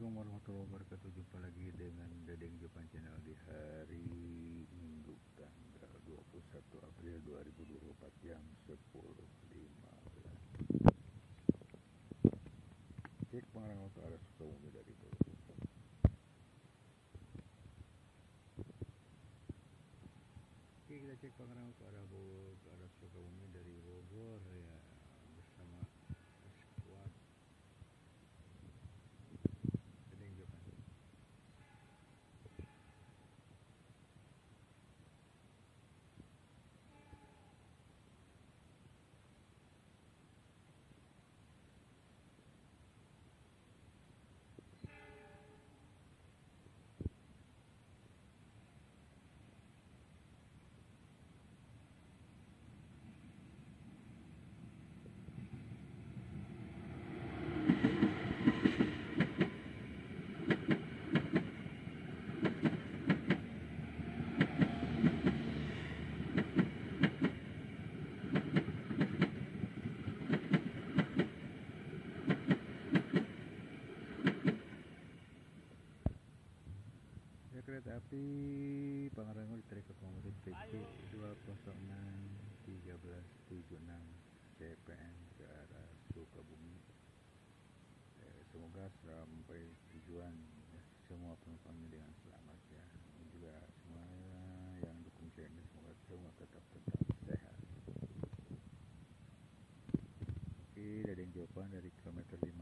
Assalamualaikum warahmatullahi wabarakatuh. Jumpa lagi dengan Dedeng Jopan Channel di hari Minggu tanggal 21 April 2024 jam 10.15. Cek pengarang ke arah Sukabumi dari Bogor. Oke, kita cek pengarang ke arah Sukabumi dari Bogor ya, bersama squad Dedeng Jopan. Ya, kereta api Pangrango ditarik ke komuter PP 2061376 CPN ke arah Sukabumi. Semoga sampai tujuan ya, semua penumpangnya dengan selamat ya. Ini juga semua yang dukung channel, semoga semua tetap sehat. Oke, Dedeng Jopan dari kilometer 5